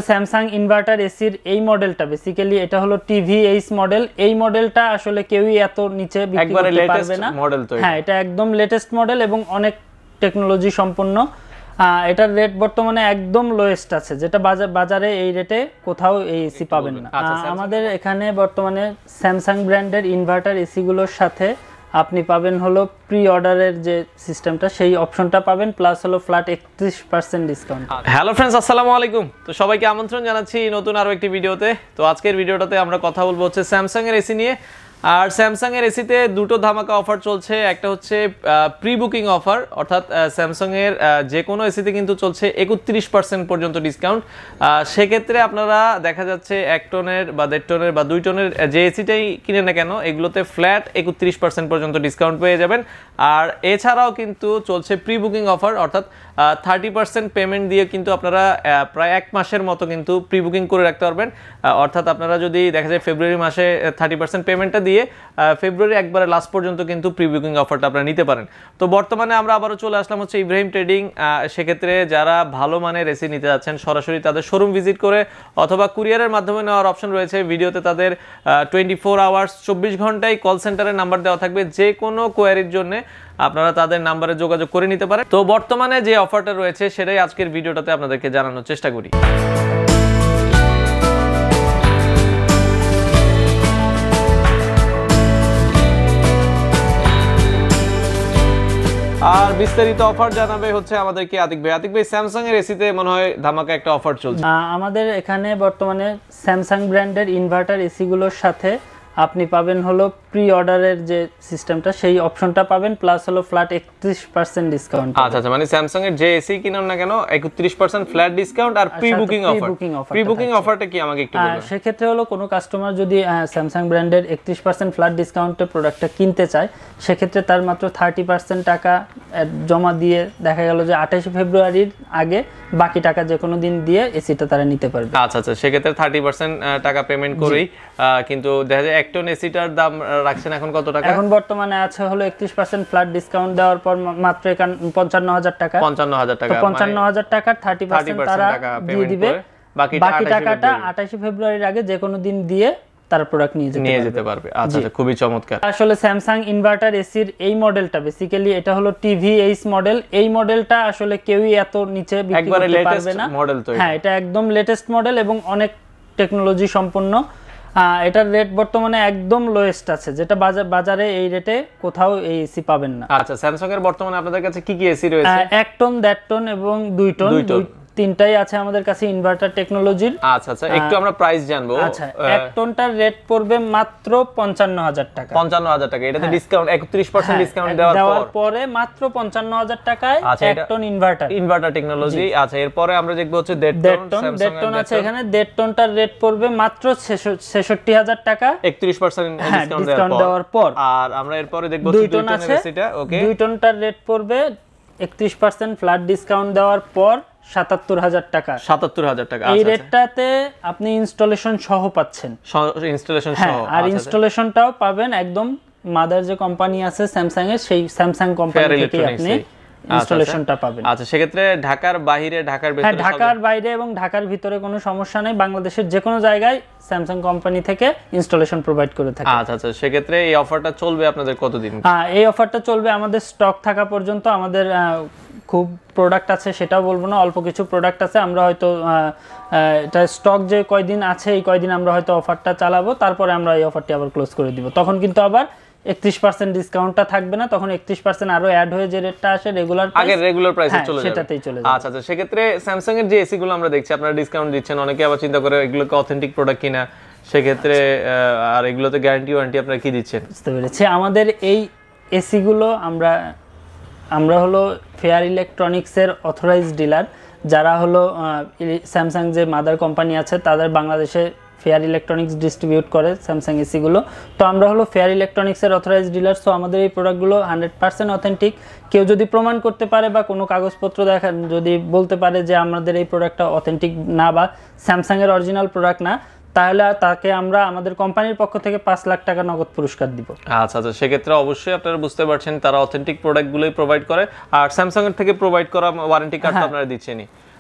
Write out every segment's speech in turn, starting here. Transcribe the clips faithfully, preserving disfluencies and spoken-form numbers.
Samsung inverter এসির এই মডেলটা বেসিক্যালি এটা হলো টিভিএইচ মডেল। এই মডেলটা আসলে কেউই এত নিচে বিক্রি করতে পারবে না। হ্যাঁ, এটা একদম লেটেস্ট মডেল এবং অনেক টেকনোলজি সম্পন্ন। এটার রেট বর্তমানে একদম লোয়েস্ট আছে, যেটা বাজারে এই রেটে কোথাও এই এসি পাবেন না। আমাদের এখানে বর্তমানে স্যামসাং ব্র্যান্ডের ইনভার্টার এসিগুলোর সাথে আপনি পাবেন হলো প্রি অর্ডারের যে সিস্টেমটা, সেই অপশনটা পাবেন, প্লাস হলো ফ্ল্যাট একত্রিশ পার্সেন্ট ডিসকাউন্ট। হ্যালো ফ্রেন্ডস, আসসালামু আলাইকুম। তো সবাইকে আমন্ত্রণ জানাচ্ছি নতুন আরো একটি ভিডিওতে। তো আজকের ভিডিওটাতে আমরা কথা বলবো হচ্ছে স্যামসাং এর এসি নিয়ে। আর স্যামসাং এর এসিতে দুটো ধামাকা অফার চলছে। একটা হচ্ছে প্রি বুকিং অফার, অর্থাৎ স্যামসাং এর যে কোনো এসিতে কিন্তু চলছে একত্রিশ পার্সেন্ট পর্যন্ত ডিসকাউন্ট। সেক্ষেত্রে আপনারা দেখা যাচ্ছে এক টনের বা দেড় টনের বা দুই টনের যে এসিটাই কিনে না কেন, এগুলোতে ফ্ল্যাট একত্রিশ পার্সেন্ট পর্যন্ত ডিসকাউন্ট পেয়ে যাবেন। আর এছাড়াও কিন্তু চলছে প্রি বুকিং অফার, অর্থাৎ থার্টি পার্সেন্ট পেমেন্ট দিয়ে কিন্তু আপনারা প্রায় এক মাসের মতো কিন্তু প্রি বুকিং করে রাখতে পারবেন। অর্থাৎ আপনারা যদি দেখা যায় ফেব্রুয়ারি মাসে থার্টি পার্সেন্ট পেমেন্টটা দিয়ে ফেব্রুয়ারি একবারে লাস্ট পর্যন্ত কিন্তু প্রি বুকিং অফারটা আপনারা নিতে পারেন। তো বর্তমানে আমরা আবারও চলে আসলাম হচ্ছে ইব্রাহিম ট্রেডিং। সেক্ষেত্রে যারা ভালো মানের এসি নিতে যাচ্ছেন, সরাসরি তাদের শোরুম ভিজিট করে অথবা কুরিয়ারের মাধ্যমে নেওয়ার অপশন রয়েছে। ভিডিওতে তাদের টোয়েন্টি ফোর আওয়ার্স চব্বিশ ঘন্টায় কল সেন্টারের নাম্বার দেওয়া থাকবে। যে কোনো কোয়ারির জন্য আপনারা তাদের নাম্বারে যোগাযোগ করে নিতে পারেন। তো বর্তমানে যে অফারটা রয়েছে সেটাই আজকের ভিডিওটাতে আপনাদেরকে জানানোর চেষ্টা করি। আর বিস্তারিত অফার জানাবে হচ্ছে আমাদেরকে আতিক ভাই। আতিক ভাই, স্যামসাং এর এসিতে মনে হয় ধামাকা একটা অফার চলছে। আমাদের এখানে বর্তমানে স্যামসাং ব্র্যান্ডের ইনভার্টার এসিগুলোর সাথে আপনি পাবেন হলো প্রি অর্ডারের যে সিস্টেমটা, সেই অপশনটা পাবেন, প্লাস হলো ফ্ল্যাট একত্রিশ পার্সেন্ট ডিসকাউন্ট। আচ্ছা আচ্ছা, মানে স্যামসাং এর যে এসি কিনুন না কেন একত্রিশ পার্সেন্ট ফ্ল্যাট ডিসকাউন্ট আর pre booking offer. Pre booking অফারটা কি আমাকে একটু বলুন। সেই ক্ষেত্রে হলো কোনো কাস্টমার যদি স্যামসাং ব্র্যান্ডের একত্রিশ পার্সেন্ট ফ্ল্যাট ডিসকাউন্টে প্রোডাক্টটা কিনতে চায়, সেক্ষেত্রে তার মাত্র থার্টি পার্সেন্ট টাকা জমা দিয়ে দেখা গেল যে আঠাশে ফেব্রুয়ারির আগে বাকি টাকা যে কোনো দিন দিয়ে এসিটা তারা নিতে পারবে। আচ্ছা আচ্ছা, সেক্ষেত্রে থার্টি পার্সেন্ট টাকা পেমেন্ট করেই কিন্তু দেখা যায় এক টন এসিটার দাম রাখছেন এখন কত টাকা? এখন বর্তমানে আছে হলো একত্রিশ পার্সেন্ট ফ্ল্যাট ডিসকাউন্ট দেওয়ার পর মাত্র পঞ্চান্ন হাজার টাকা। পঞ্চান্ন হাজার টাকা, পঞ্চান্ন হাজার টাকার থার্টি পার্সেন্ট তারা দিয়ে দিবে। বাকি টাকাটা আঠাশে ফেব্রুয়ারির আগে যে কোনো দিন দিয়ে তার প্রোডাক্ট নিয়ে যেতে নিয়ে যেতে পারবে। আচ্ছা আচ্ছা, খুবই চমৎকার। আসলে স্যামসাং ইনভার্টার এসির এই মডেলটা বেসিক্যালি এটা হলো টিভিএইচ মডেল। এই মডেলটা আসলে কেউই এত নিচে বিক্রি করতে পারবে না। হ্যাঁ, এটা একদম লেটেস্ট মডেল এবং অনেক টেকনোলজি সম্পন্ন। এটার রেট বর্তমানে একদম লোয়েস্ট আছে, যেটা বাজারে এই রেটে কোথাও এই এসি পাবেন না। আচ্ছা, স্যামসাং এর বর্তমানে আপনাদের কাছে কি কি এসি রয়েছে? এক টন, দেড় টন এবং দুই টন, তিনটাই আছে আমাদের কাছে ইনভার্টার টেকনোলজির। আচ্ছা আচ্ছা, একটু আমরা প্রাইস জানবো। আচ্ছা, এক টনটার রেট পড়বে মাত্র পঞ্চান্ন হাজার টাকা। পঞ্চান্ন হাজার টাকা, এটাতে ডিসকাউন্ট একত্রিশ পার্সেন্ট ডিসকাউন্ট দেওয়ার পরে মাত্র পঞ্চান্ন হাজার টাকায় এক টন ইনভার্টার ইনভার্টার টেকনোলজি। আচ্ছা, এরপরে আমরা দেখবো হচ্ছে দেড় টন। দেড় টন আছে এখানে। দেড় টনটার রেট পড়বে মাত্র ছেষট্টি হাজার টাকা একত্রিশ পার্সেন্ট ডিসকাউন্ট দেওয়ার পর। আর আমরা এরপরে দেখবো দুই টন আছে। ওকে, দুই টনটার রেট পড়বে একত্রিশ পার্সেন্ট ফ্ল্যাট ডিসকাউন্ট দেওয়ার পর সাতাত্তর হাজার টাকা। সাতাত্তর হাজার টাকা। এই রেটটাতে আপনি ইনস্টলেশন সহ পাচ্ছেন। ইনস্টলেশন সহ। আর ইনস্টলেশনটাও পাবেন একদম মাদার যে কোম্পানি আছে স্যামসাং এর, সেই স্যামসাং কোম্পানি থেকে আপনি ইনস্টলেশনটা পাবেন। আচ্ছা, সেক্ষেত্রে ঢাকার বাইরে, ঢাকার ভিতরে? হ্যাঁ, ঢাকার বাইরে এবং ঢাকার ভিতরে কোনো সমস্যা নেই। বাংলাদেশের যে কোনো জায়গায় স্যামসাং কোম্পানি থেকে ইনস্টলেশন প্রোভাইড করে থাকে। আচ্ছা আচ্ছা, সেক্ষেত্রে এই অফারটা চলবে আপনাদের কতদিন? হ্যাঁ, এই অফারটা চলবে আমাদের স্টক থাকা পর্যন্ত। আমাদের খুব প্রোডাক্ট আছে সেটাও বলবো না, অল্প কিছু প্রোডাক্ট আছে। আমরা হয়তো এটা স্টক যে কয়দিন আছে এই কয়দিন আমরা হয়তো অফারটা চালাবো, তারপরে আমরা এই অফারটি আবার ক্লোজ করে দিব। তখন কিন্তু আবার একত্রিশ পার্সেন্ট ডিসকাউন্টটা থাকবে না, তখন একত্রিশ পার্সেন্ট আরো অ্যাড হয়ে যে রেটটা আসে রেগুলার আগে রেগুলার প্রাইসে চলে যাবে, সেটাতেই চলে যাবে। আচ্ছা আচ্ছা, সেক্ষেত্রে স্যামসাং এর যে এসি গুলো আমরা দেখছি আপনারা ডিসকাউন্ট দিচ্ছেন, অনেকে আবার চিন্তা করে এগুলোকে অথেন্টিক প্রোডাক্ট কিনা, সেক্ষেত্রে আর এগুলোতে গ্যারান্টি ওয়ারেন্টি আপনারা কি দিচ্ছেন? বুঝতে পেরেছি। আমাদের এই এসি গুলো আমরা আমরা হলো ফেয়ার ইলেকট্রনিক্সের অথরাইজড ডিলার, যারা হলো স্যামসাং যে মাদার কোম্পানি আছে তাদের বাংলাদেশে ফেয়ার ইলেকট্রনিক্স ডিস্ট্রিবিউট করে স্যামসাং এসিগুলো। তো আমরা হলো ফেয়ার ইলেকট্রনিক্সের অথরাইজড ডিলার। সো আমাদের এই প্রোডাক্টগুলো হান্ড্রেড পার্সেন্ট অথেন্টিক। কেউ যদি প্রমাণ করতে পারে বা কোনো কাগজপত্র দেখা যদি বলতে পারে যে আমাদের এই প্রোডাক্টটা অথেন্টিক না বা স্যামসাংয়ের অরিজিনাল প্রোডাক্ট না, তাহলে তাকে আমরা আমাদের কোম্পানির পক্ষ থেকে পাঁচ লাখ টাকা নগদ পুরস্কার দিব। আচ্ছা আচ্ছা, সেক্ষেত্রে অবশ্যই আপনারা বুঝতে পারছেন তারা অথেন্টিক প্রোডাক্টগুলোই প্রোভাইড করে। আর স্যামসাং এর থেকে প্রোভাইড করা ওয়ারেন্টি কার্ড তো আপনারা দিচ্ছেনই।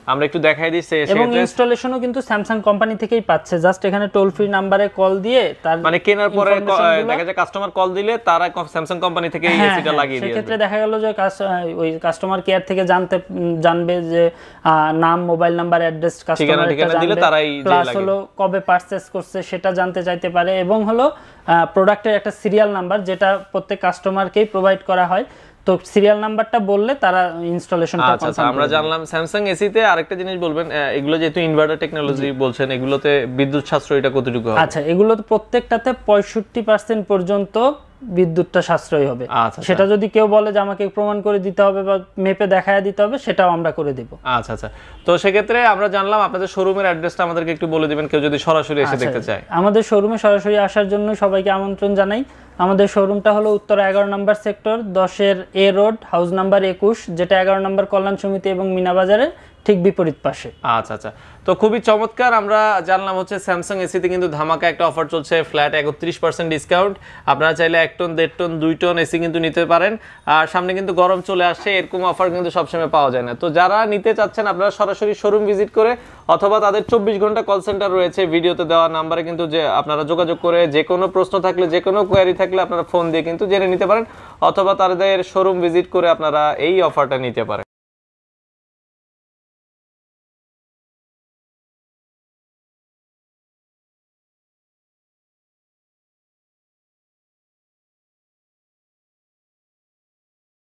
আমরা একটু দেখাই দিচ্ছি। এবং ইনস্টলেশনও কিন্তু স্যামসাং কোম্পানি থেকেই পাচ্ছে, জাস্ট এখানে টোল ফ্রি নাম্বারে কল দিয়ে তার মানে কেনার পরে দেখা যায় কাস্টমার কল দিলে তারা স্যামসাং কোম্পানি থেকে এই এসিটা লাগিয়ে দিবে। সেক্ষেত্রে দেখা গেল যে ওই কাস্টমার কেয়ার থেকে জানতে জানবে যে নাম, মোবাইল নাম্বার, অ্যাড্রেস কাস্টমার দিলে তারাই প্লাস হলো কবে পারচেজ করছে সেটা জানতে চাইতে পারে, এবং হলো প্রোডাক্টের একটা সিরিয়াল নাম্বার যেটা প্রত্যেক কাস্টমারকেই প্রোভাইড করা হয়। তো সিরিয়াল নাম্বারটা বললে তারা ইনস্টলেশনটা কনফার্ম আচ্ছা, আমরা জানলাম স্যামসাং এসিতে আরেকটা জিনিস বলবেন, এগুলো যেহেতু ইনভার্টার টেকনোলজি বলছেন, এগুলোতে বিদ্যুৎ সাশ্রয়টা কতটুকু হবে? আচ্ছা, এগুলো প্রত্যেকটাতে পঁয়ষট্টি পার্সেন্ট পর্যন্ত বিদ্যুৎটা সাশ্রয়ী হবে। সেটা যদি কেউ বলে যে আমাকে প্রমাণ করে দিতে হবে বা মেপে দেখায় দিতে হবে, সেটাও আমরা করে দেব। আচ্ছা আচ্ছা, তো সেক্ষেত্রে আমরা জানলাম আপনাদের শোরুমের অ্যাড্রেসটা আমাদেরকে একটু বলে দিবেন, কেউ যদি সরাসরি এসে দেখতে চায়। আমাদের শোরুমে সরাসরি আসার জন্য সবাইকে আমন্ত্রণ জানাই। আমাদের শোরুমটা হলো উত্তর এগারো নম্বর সেক্টর, দশের এ রোড, হাউস নাম্বার একুশ, যেটা এগারো নম্বর কল্যাণ সমিতি এবং মিনা বাজারের ঠিক বিপরীত পাশে। আচ্ছা আচ্ছা, তো খুবই চমৎকার। আমরা জানলাম হচ্ছে স্যামসাং এসিতে কিন্তু ধামাকা একটা অফার চলছে, ফ্ল্যাট একত্রিশ পার্সেন্ট ডিসকাউন্ট। আপনারা চাইলে এক টন, দেড় টন, দুই টন এসি কিন্তু নিতে পারেন। আর সামনে কিন্তু গরম চলে আসছে, এরকম অফার কিন্তু সবসময় পাওয়া যায় না। তো যারা নিতে চাচ্ছেন আপনারা সরাসরি শোরুম ভিজিট করে অথবা তাদের চব্বিশ ঘন্টা কল সেন্টার রয়েছে, ভিডিওতে দেওয়া নাম্বারে কিন্তু যে আপনারা যোগাযোগ করে যে কোনো প্রশ্ন থাকলে, যে কোনো কোয়ারি থাকলে আপনারা ফোন দিয়ে কিন্তু জেনে নিতে পারেন, অথবা তাদের শোরুম ভিজিট করে আপনারা এই অফারটা নিতে পারেন।